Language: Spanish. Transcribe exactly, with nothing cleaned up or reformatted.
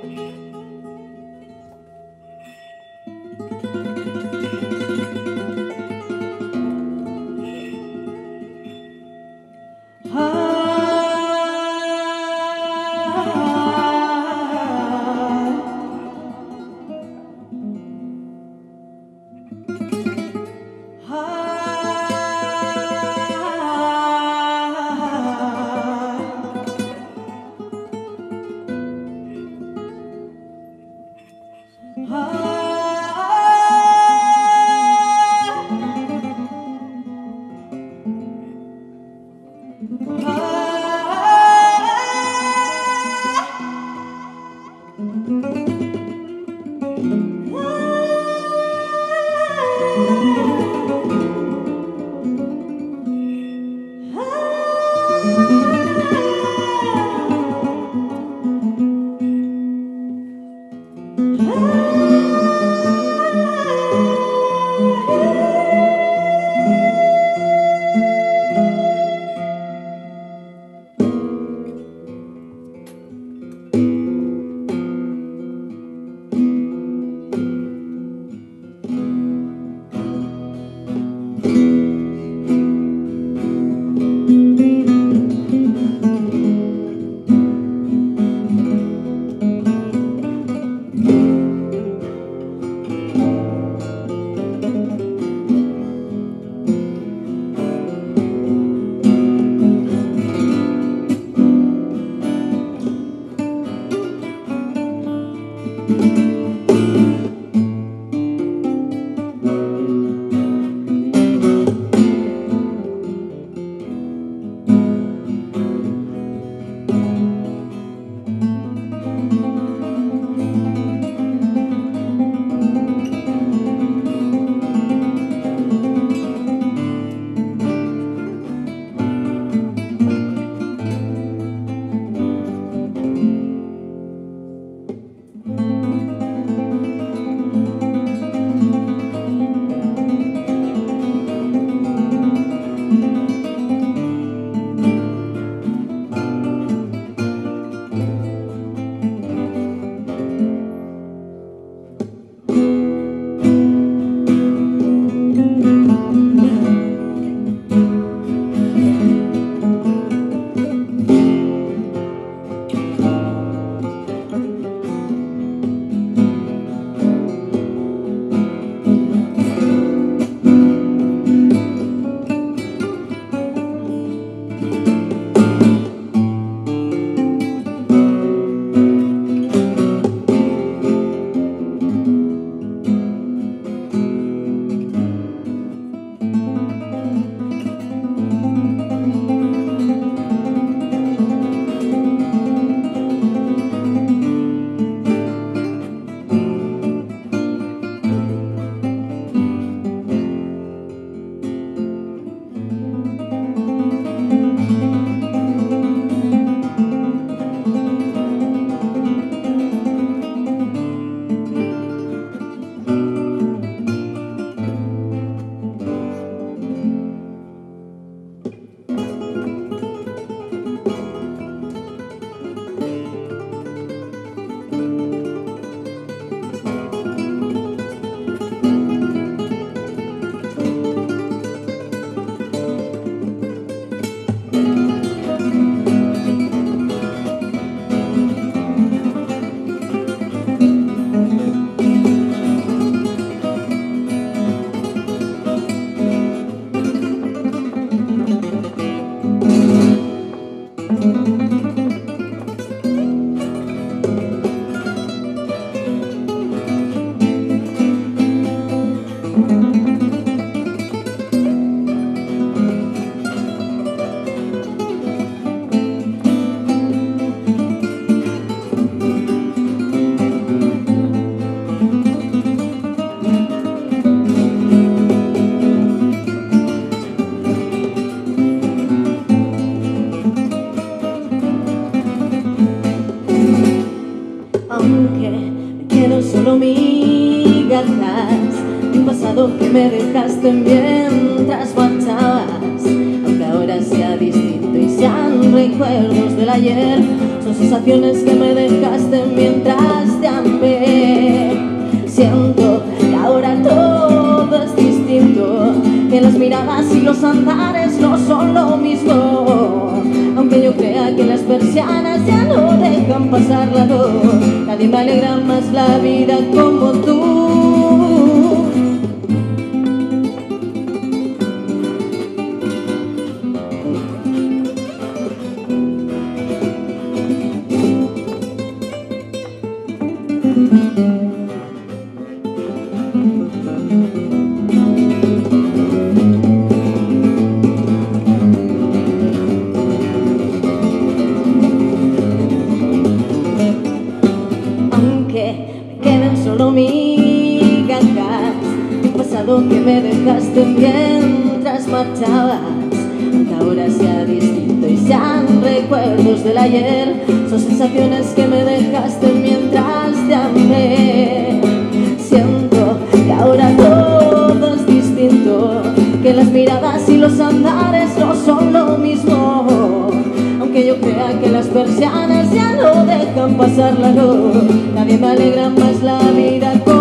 Que me dejaste mientras marchabas, aunque ahora sea distinto y sean recuerdos del ayer. Son sensaciones que me dejaste mientras te amé. Siento que ahora todo es distinto, que las miradas y los andares no son lo mismo. Aunque yo crea que las persianas ya no dejan pasar la luz, nadie me alegra más la vida como tú. Me quedan solo migajas, un pasado que me dejaste mientras marchabas. Aunque ahora sea distinto y sean recuerdos del ayer, son sensaciones que me dejaste mientras te amé. Siento que ahora todo es distinto, que las miradas y los andares no son lo mismo. Aunque yo crea que las persianas ya no dejan pasar la luz, nadie me alegra más la vida.